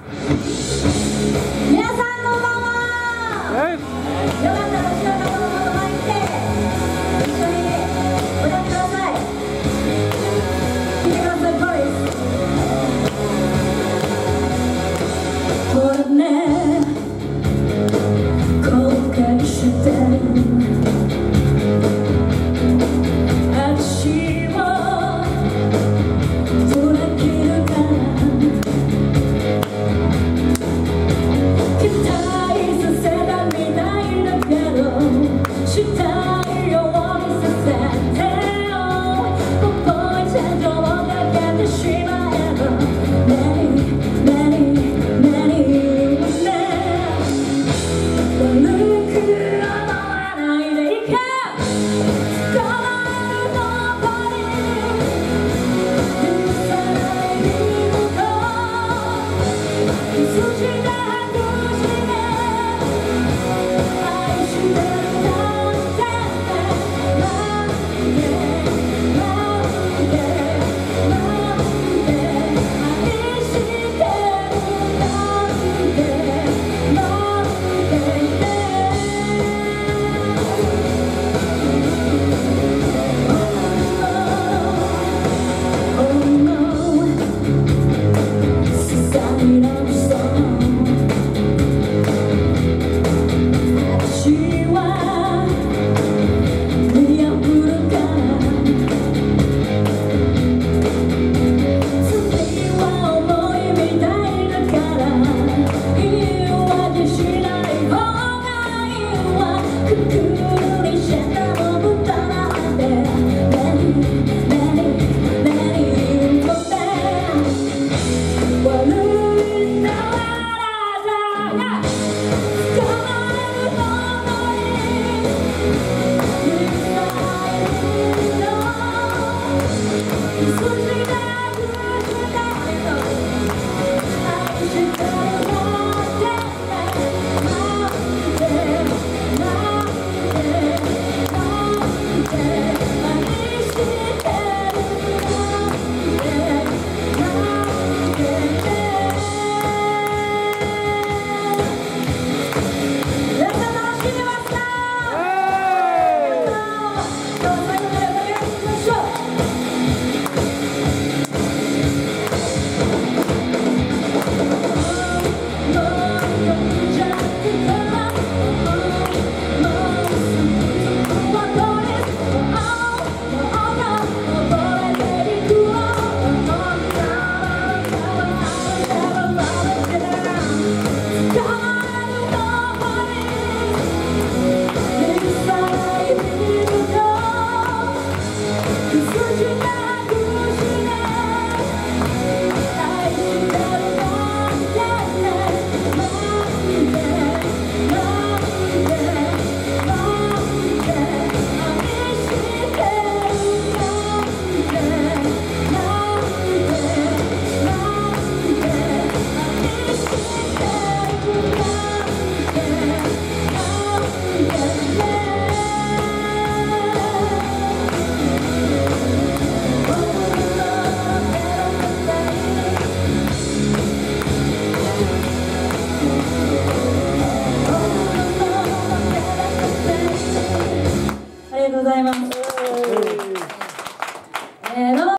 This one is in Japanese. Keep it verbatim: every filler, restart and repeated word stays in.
皆さんこんばんは。よかったら後ろの方の前に来て一緒に歌ってください。聴いてください。ボイスこれね後悔して私を裏切るから期待させたみたいだけどしたいようにさせてよここに手錠をかけてしまえばねえね